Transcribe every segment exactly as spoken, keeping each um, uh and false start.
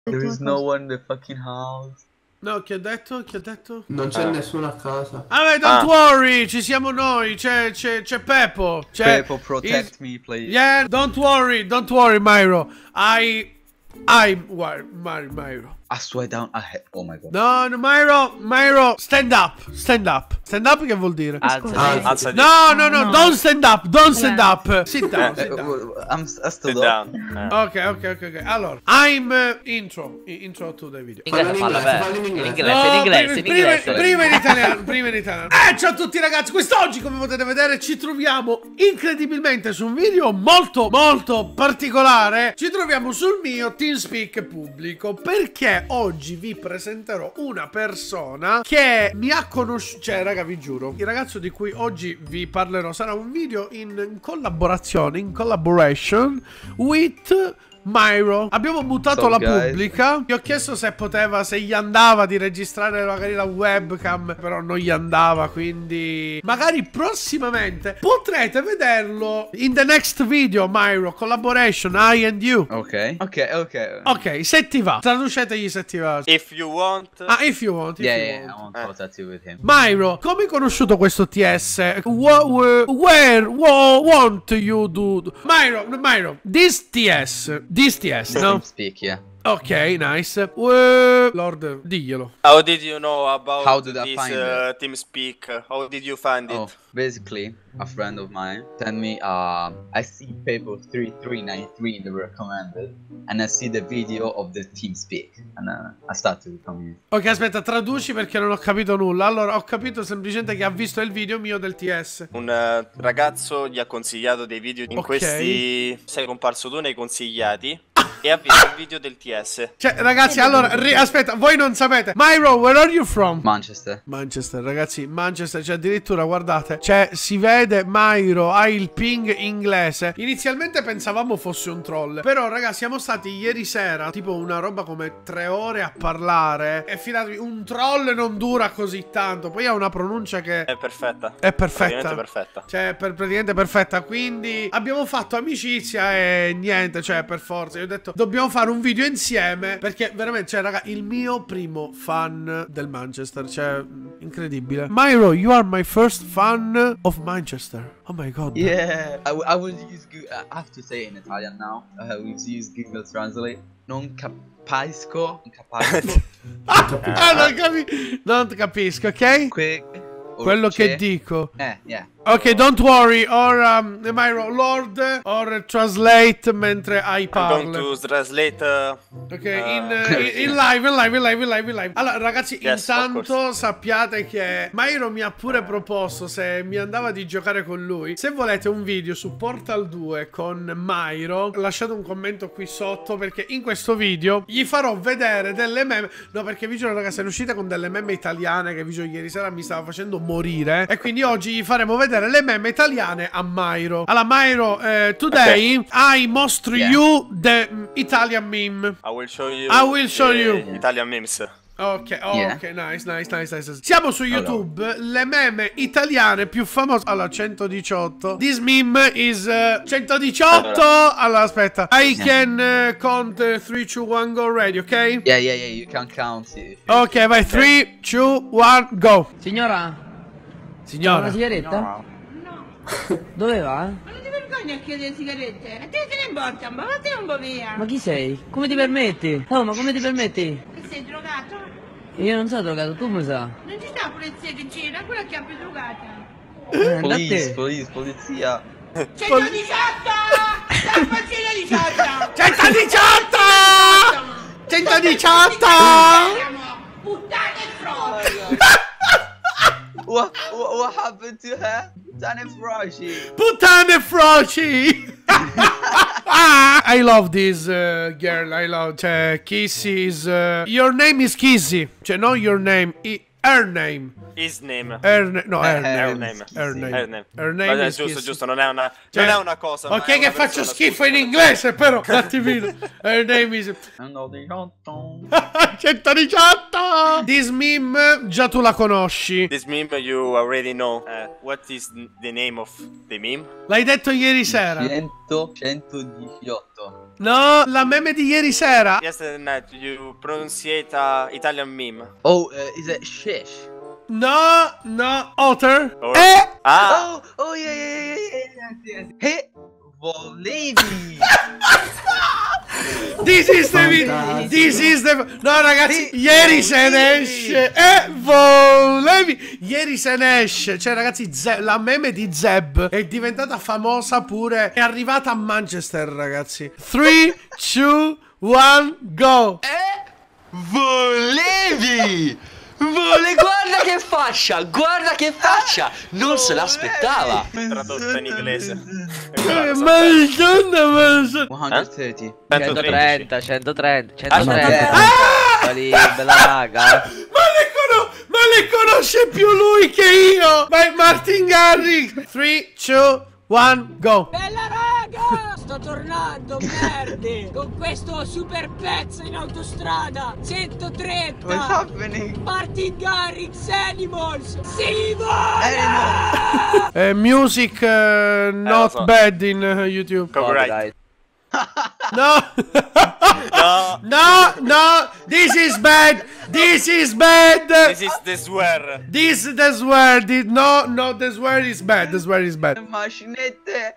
There is no one in the fucking house. No, chi ha detto? Chi ha detto? Non c'è Ah. nessuno a casa. Vabbè, don't Ah. worry, ci siamo noi, c'è, c'è, c'è Peppo. C'è, Peppo, protect is- me, please. Yeah, don't worry, don't worry, Myro. I... I... Why, Myro, Myro. I swear down ahead. Oh my god. No, no, Myro, Myro, stand up, stand up. Stand up che vuol dire? Alzati. Ah, Alzati. No, no, no, No. don't stand up, don't stand up. Sit down, Eh, sit down. uh, I'm I Sit stood up. down. Eh. Ok, ok, ok, ok. Allora, I'm uh, intro, i- intro to the video. Fallo in Inglese, inglese, parla fallo in bene. In inglese. inglese, in inglese, in prima, inglese. prima, prima in italiano, prima in italiano. Eh, ciao a tutti ragazzi, quest'oggi come potete vedere ci troviamo incredibilmente su un video molto molto particolare. Ci troviamo sul mio TeamSpeak pubblico perché oggi vi presenterò una persona che mi ha conosciuto, cioè raga vi giuro, il ragazzo di cui oggi vi parlerò sarà un video in collaborazione, in collaboration with Myro. Abbiamo buttato So, la guys. pubblica. Gli ho chiesto se poteva, se gli andava di registrare magari la webcam, però non gli andava, quindi magari prossimamente potrete vederlo in the next video. Myro, collaboration, I and you. Okay. Okay. Okay. Ok, se ti va, traducetegli se ti va. If you want. Ah, if you want, if Yeah, you yeah, yeah. I want. want contact you with him. Myro, come hai conosciuto questo T S? Wha- wha- where wha- want you do? Myro, Myro, this T S, this T S, no? Speak, yeah. Ok, nice. Uh, Lord, diglielo. How did you know about How did I this find uh, TeamSpeak? How did you find it? Oh, basically, a friend of mine sent me. Uh, I see paper three three nine three in the recommended, and I see the video of the TeamSpeak, and uh, I start to become you. Ok, aspetta, traduci perché non ho capito nulla. Allora, ho capito semplicemente che ha visto il video mio del T S. Un eh, ragazzo gli ha consigliato dei video in Ok. questi. Sei comparso tu nei consigliati e ha visto il video del T S. Cioè, ragazzi, allora, ri- aspetta, voi non sapete. Myro, where are you from? Manchester. Manchester, ragazzi, Manchester, cioè addirittura, guardate, cioè si vede Myro, ha il ping inglese. Inizialmente pensavamo fosse un troll, però raga, siamo stati ieri sera, tipo una roba come tre ore a parlare. E fidatevi, un troll non dura così tanto, poi ha una pronuncia che È perfetta. è perfetta. Praticamente perfetta. Cioè, per, praticamente perfetta. Quindi abbiamo fatto amicizia e niente, cioè, per forza. Io ho detto, dobbiamo fare un video insieme. Perché veramente, cioè, raga, il mio primo fan del Manchester. Cioè, incredibile. Myro, you are my first fan of Manchester. Oh my god. Yeah, I, w- I will use. Google, I have to say it in Italian now. I will use Google Translate. Non capisco. Non capisco. Ah, non, capi- non capisco, ok? Que- Quello che c'è- dico. Eh, yeah. Ok, don't worry. Or, um, Myro, Lord, or translate mentre hai I'm going parla. to translate. uh, Ok, uh, in, eh, in live, in live, in live, in live, in live. Allora, ragazzi, Yes, of intanto sappiate che Myro mi ha pure proposto, se mi andava di giocare con lui, se volete un video su Portal due con Myro, lasciate un commento qui sotto, perché in questo video gli farò vedere delle meme. No, perché vi giuro, ragazzi, sono uscita con delle meme italiane che vi giuro ieri sera mi stava facendo morire. E quindi oggi gli faremo vedere le meme italiane a Myro. Allora, Myro, eh, today I mostro Yeah. you the mm, Italian meme. I will show you. I will show the you. Italian memes. Ok, oh, Yeah. ok, nice, nice, nice, nice. Siamo su YouTube, le meme italiane più famose. Allora, centodiciotto. This meme is uh, centodiciotto. Allora, aspetta. I can uh, count uh, three, two, one, go ready, ok? Yeah, yeah, yeah. You can count it. Ok, vai, three, two, one, go. Signora, Signora. una sigaretta? No. Dove va? Ma non ti vergogni a chiedere sigarette? A te se ne importa, ma va te un po' via. Ma chi sei? Come ti permetti? Oh, ma come ti permetti? Che sei drogato? Io non sono drogato, tu mi sa. Non ci sta la polizia che gira, quella che ha più drogata. Eh, da Police, te. police, polizia. centodiciotto! Staffacino diciotto! centodiciotto! centodiciotto! Puttane e frodi! What, what, what happened to her? Dane Froshi. Puttane froci! I love this uh, girl, I love, cioè, Kissy is... Uh, your name is Kissy, cioè, not your name, i- her name. his name. Her, no, her Eh, name. Her name. Her name. Her name. Her name Ma, is giusto, Kissy. giusto, non è una, Cioè, non è una cosa. ma ok è una che faccio persona, schifo scusa. in inglese, però un attimino. Her name is centodiciotto. This meme già tu la conosci. This meme you already know. Uh, what is the name of the meme? L'hai detto ieri sera. cento, centodiciotto. No, la meme di ieri sera. Yesterday night you pronunciate uh, Italian meme. Oh, uh, is it shish? No, no, Otter. Or- Eh, Ah, Oh, oh yeah, yeah, yeah, yeah, yes, yes. Hey, volevi. this is the video. This is the. No, ragazzi, ieri se ne esce. Eh, volevi. Ieri se ne esce. Cioè, ragazzi, Ze- la meme di Zeb è diventata famosa pure. È arrivata a Manchester, ragazzi. tre, due, uno, go. Volevi! Vole, guarda che faccia! Guarda che faccia! Non se l'aspettava! tradotta in inglese. Eh, Madonna, ma. centotrenta. centotrenta, centotrenta, Ah, centotrenta. Ah! Lì, bella raga. Ma le, cono- ma le conosce più lui che io! Vai, Martin Garrix! tre, due, uno, go! Bella raga! Sto tornando, merde! Con questo super pezzo in autostrada! centotrenta! What's happening? Martin Garrix Animals! Si vola! Eh, music eh, not so. bad in eh, YouTube. Copyright. No! No, No, no! This is bad! This is bad! this is the swear. This the swear! This, no, no, the swear is bad. The swear is bad. Macinette.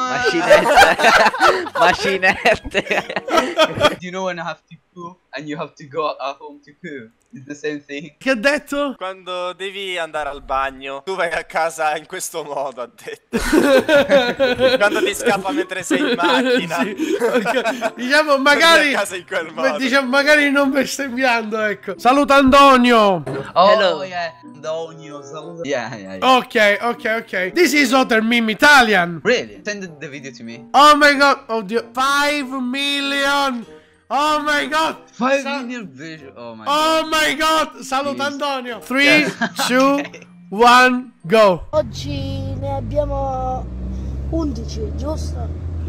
Macinette. Macinette. Do you know when I have to poo and you have to go at home to poo? It's the same thing. Che ha detto? Quando devi andare al bagno, tu vai a casa in questo modo, ha detto. Quando ti scappa mentre sei in macchina. Sì, ok. Diciamo Torni magari a casa in quel ma modo. diciamo magari non bestemmiando, ecco. Saluta Antonio. Oh Hello. yeah, Antonio. saluta- Yeah, yeah, yeah. Ok, ok, ok. This is other meme Italian. Really? Send the- the video to me. Oh my god. Oddio. five million. Oh my god. Five Sa- million visual. Oh my god. Oh my god. Saluta Please. Antonio. tre, due, Okay. uno, go. Oggi ne abbiamo undici, giusto?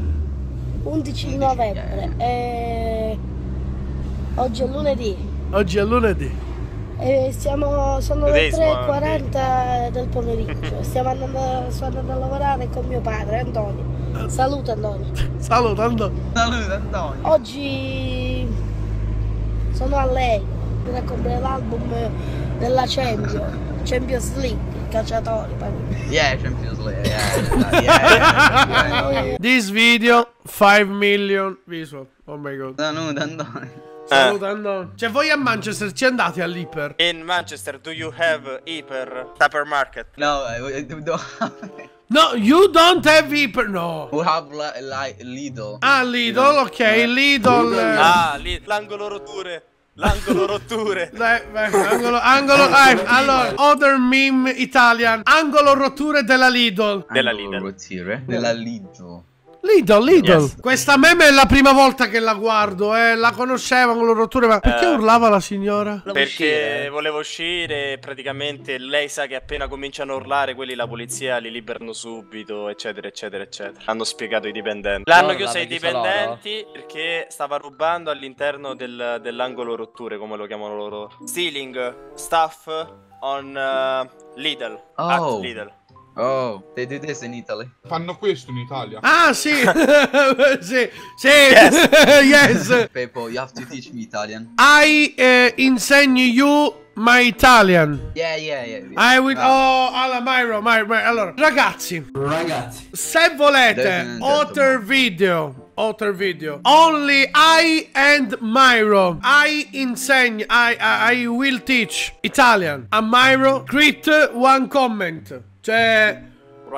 undici novembre. E oggi è lunedì. Oggi è lunedì. E siamo, sono le Today's tre e Monday. quaranta del pomeriggio. Stiamo andando, sto andando a lavorare con mio padre, Antonio. Saluta Antonio. Saluta Antonio. Saluta Antonio. Oggi sono a lei per comprare l'album della Champions, Champions League, calciatori. parli. Yeah, Champions League. Yeah, yeah, yeah, yeah, yeah. This video five million visual. Oh my god. Saluta Antonio. Saluta Antonio. Cioè voi a Manchester ci andate all'Iper? In Manchester, do you have Hyper Supermarket? No, I, I don't have. No, you don't have Iper. No. We have li- like Lidl. Ah, Lidl, ok, Lidl. eh. Ah, lì, l'angolo rotture. L'angolo rotture. Dai, vai, angolo, angolo, ah, allora, other meme Italian, angolo rotture della Lidl. Della Angolo Lidl. rotire. Della Lidl. Lidl, Lidl. Yes. Questa meme è la prima volta che la guardo, eh, la conoscevo angolo rotture, ma perché Eh. urlava la signora? Volevo Perché uscire. volevo uscire e praticamente lei sa che appena cominciano a urlare quelli la polizia li liberano subito, eccetera, eccetera, eccetera. Hanno spiegato i dipendenti. L'hanno Loro chiuso ai l'hanno chiuso dipendenti perché stava rubando all'interno del- dell'angolo rotture, come lo chiamano loro. Stealing stuff on uh, Lidl. At Oh. Lidl. Oh, they do this in Italy. Fanno questo in Italia. Ah, sì, sì, sì, yes. People, you have to teach me Italian. I eh, insegno you my Italian. Yeah, yeah, yeah. I will. Ah. Oh, alla Myro, Myro, Myro. Allora, ragazzi, Ragazzi, se volete Ladies and other gentlemen. video, other video, only I and Myro, I insegno, I, I, I will teach Italian. A Myro, create one comment. Cioè, Right. eh,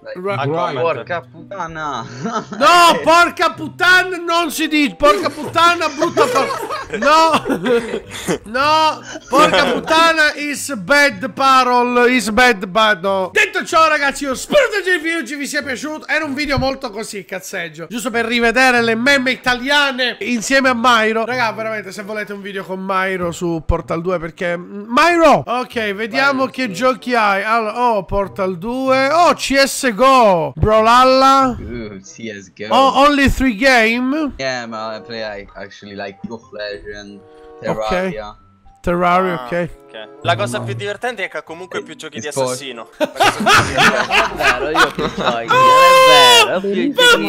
Like, A comment. porca puttana. No, porca puttana non si dice. Porca puttana, brutta por... No. No, porca puttana is bad parole. Is bad bad no. Detto ciò ragazzi, io spero che il video ci vi sia piaciuto. Era un video molto così, cazzeggio, giusto per rivedere le meme italiane insieme a Mairo. Raga, veramente, se volete un video con Mairo su Portal due, perché Mairo, ok, vediamo Vai, che sì. giochi hai. Allora, oh, Portal due. Oh, C S G O, Brawlhalla. Ooh, C S G O. Oh, only three game. Yeah, man, I play like, actually like League of Legends, Terraria. Terraria, Ah, ok. ok. La cosa più divertente è che ha comunque più giochi di Sport. assassino. La cosa più È vero, io ho più giochi. È vero, ho più giochi.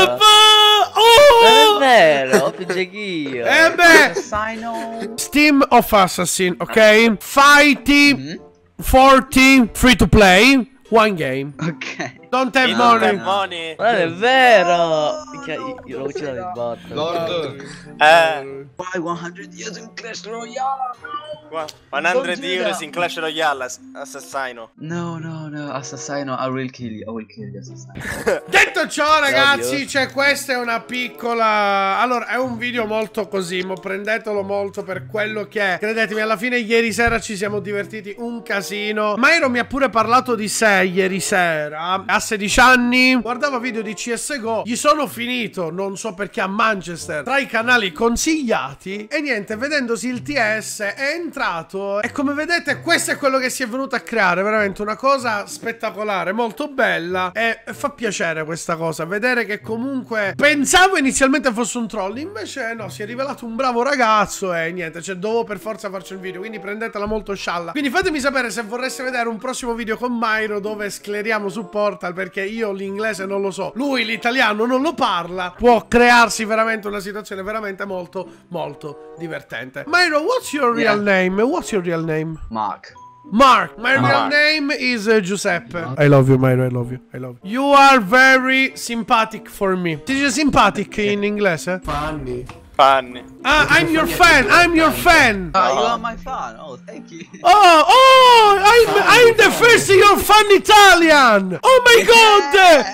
Oh! È vero, ho più giochi. Eh beh, Assassino. Steam of Assassin, ok? Fighty, Mhm. forty, free to play, one game. Ok. Don't have You No, don't money. have money. Ma non è vero. Minchia, io io l'ho ucciso di botto. Lord, Eh, Buy hundred years in Clash Royale. qua- Don't cento do euro that. in Clash Royale, ass- assassino. No, no, no, Assassino, I will kill you, I will kill you, Assassino. Detto ciò ragazzi, Ovvio. cioè questa è una piccola... Allora, è un video molto così, ma prendetelo molto per quello che è. Credetemi, alla fine ieri sera ci siamo divertiti un casino. Mairo mi ha pure parlato di sé ieri sera. A sedici anni, guardava video di C S G O. Gli sono finito, non so perché, a Manchester, tra i canali consigliati. E niente, vedendosi il T S è entrato. E come vedete, questo è quello che si è venuto a creare. Veramente una cosa spettacolare, molto bella. E fa piacere questa cosa, vedere che comunque pensavo inizialmente fosse un troll, invece no, si è rivelato un bravo ragazzo. E niente, cioè dovevo per forza farci un video, quindi prendetela molto scialla. Quindi fatemi sapere se vorreste vedere un prossimo video con Mairo dove scleriamo su Portal, perché io l'inglese non lo so, lui l'italiano non lo parla. Può crearsi veramente una situazione veramente molto molto divertente. Mairo, what's your real Yeah. name? What's your real name? Mark. Mark. My real Mark. name is uh, Giuseppe. I love you, Mairo. I love you. I love you. You are very sympathetic for me. Si dice sympathetic in inglese? Fanny. Panni. Ah, I'm your fan. I'm your fan. Ah, you are my fan. Oh, thank you. Oh, oh, I'm, I'm the first your fan Italian. Oh my god.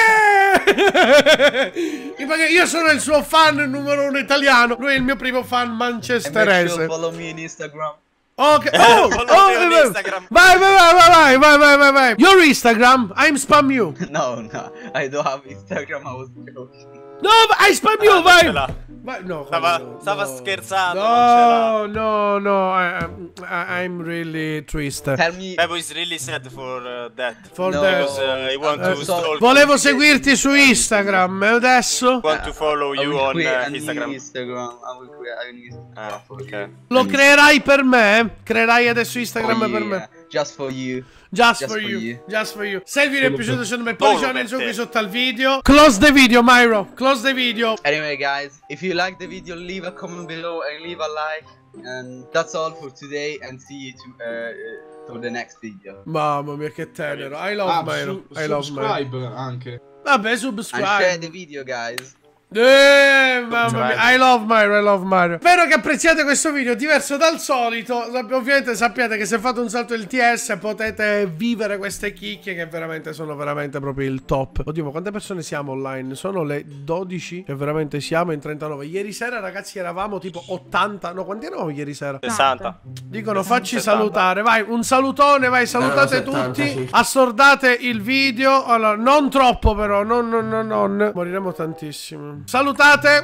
Yeah. Perché io sono il suo fan numero uno italiano. Lui è il mio primo fan And make sure manchesterese. follow me on Instagram. Ok. Oh, Follow oh, me on vai, Instagram. vai, vai, vai, vai, vai, vai, vai, vai. Your Instagram, I'm spam you. No, no, I don't have Instagram. I was joking. No, I spam you, Ah, non vai. ce l'ha. Vai, no, Stava- no, stava no. scherzando, No, no, no, I, I, I'm really triste. Tell me. Bebo is really sad for uh, that. For No. the- Because uh, I want Eh, to so- stalk Volevo you. seguirti su Instagram e adesso Want to follow I you will on create uh, a new Instagram. Instagram. I will create a new Instagram Ah, for ok. you. lo And creerai per me? Creerai adesso for Instagram you, per me? yeah. Just for you. Just, Just for for you. you. Just for you. Se il video è piaciuto, secondo me, Solo pollicione in per su te. qui sotto al video. Close the video, Myro. Close the video. Anyway, guys, if you like the video, leave a comment below and leave a like. And that's all for today. And see you to, uh, to the next video. Mamma mia, che tenero. I love Ah, Myro. su- I love Myro. subscribe anche. Vabbè, And share subscribe. the video, guys. Eh, mamma mia, I love Mario, I love Mario. Spero che apprezziate questo video diverso dal solito. Sapp- Ovviamente sappiate che se fate un salto del T S potete vivere queste chicche che veramente sono veramente proprio il top. Oddio, ma quante persone siamo online? Sono le dodici che veramente siamo in trentanove. Ieri sera ragazzi eravamo tipo ottanta. No, quanti eravamo ieri sera? sessanta. Dicono facci salutare. Vai, un salutone, vai, salutate Erano settanta, tutti. sì. Assordate il video. Allora, non troppo però, non, non, non, non. Moriremo tantissimo. Salutate.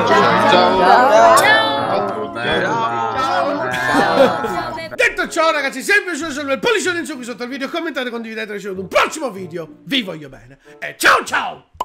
Detto ciò ragazzi, se vi è piaciuto lasciate il pollicione in su qui sotto il video, commentate, condividete, ricevuto un prossimo video. Vi voglio bene e ciao ciao.